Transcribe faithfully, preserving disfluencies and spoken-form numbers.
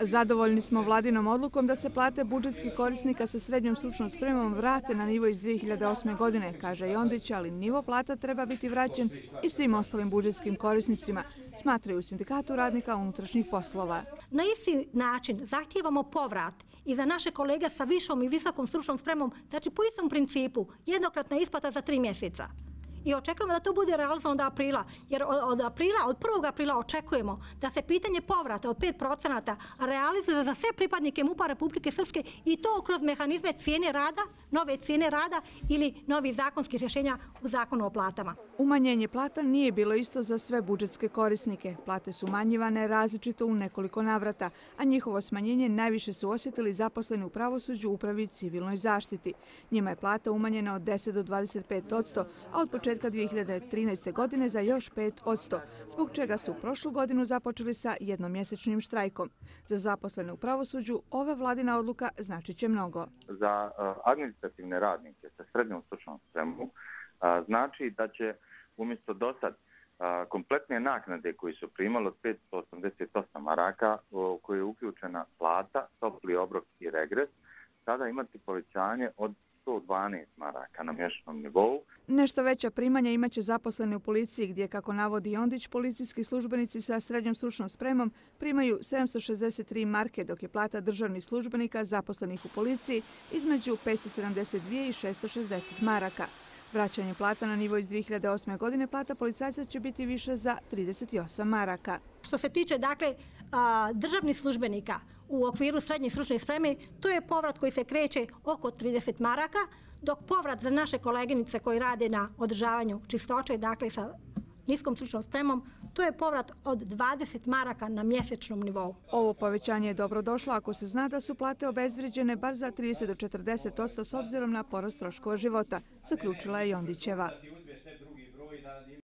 Zadovoljni smo vladinom odlukom da se plate budžetskih korisnika sa srednjom stručnom spremom vrate na nivo iz dvije hiljade osme. godine, kaže Jondić, ali nivo plata treba biti vraćen i svim ostalim budžetskim korisnicima, smatraju u Sindikatu radnika unutrašnjih poslova. Na isti način zahtijevamo povrat i za naše kolege sa višom i visokom stručnom spremom, znači po istom principu, jednokratna isplata za tri mjeseca. I očekujemo da to bude realizovano do aprila, jer od aprila, od prvog aprila očekujemo da se pitanje povrata od pet procenata realizuje za sve pripadnike MUP-a Republike Srpske i to kroz mehanizme cijene rada, nove cijene rada ili novi zakonskih rješenja u zakonu o platama. Umanjenje plata nije bilo isto za sve budžetske korisnike. Plate su umanjivane različito u nekoliko navrata, a njihovo smanjenje najviše su osjetili zaposleni u pravosuđu, upravi i civilnoj zaštiti. Njima je plata umanjena od deset do dvadeset pet posto, a od početka dvije hiljade trinaeste. godine za još pet posto, zbog čega su prošlu godinu započeli sa jednomjesečnim štrajkom. Za zaposlene u pravosuđu ova vladina odluka znači će mnogo. Za administrativne radnike sa srednjom stručnom spremom znači da će umjesto do sad kompletne naknade koji su primali od petsto osamdeset osam maraka, u koje je uključena plata, topli obrok i regres, sada imati povećanje od sto dvanaest maraka na mjesečnom nivou. Nešto veća primanja imaće zaposleni u policiji gdje, kako navodi Jondić, policijski službenici sa srednjom stručnom spremom primaju sedamsto šezdeset tri marke, dok je plata državnih službenika zaposlenih u policiji između petsto sedamdeset dvije i šesto šezdeset maraka. Vraćanje plata na nivo iz dvije hiljade osme. godine plata policajca će biti više za trideset osam maraka. Što se tiče dakle državnih službenika u okviru srednje stručne spreme, to je povrat koji se kreće oko trideset maraka, dok povrat za naše koleginice koji rade na održavanju čistoće, dakle sa niskom stručnom spremom, to je povrat od dvadeset maraka na mjesečnom nivou. Ovo povećanje je dobro došlo ako se zna da su plate obezvrijeđene bar za trideset do četrdeset posto s obzirom na porast troškova života, zaključila je Jondićeva.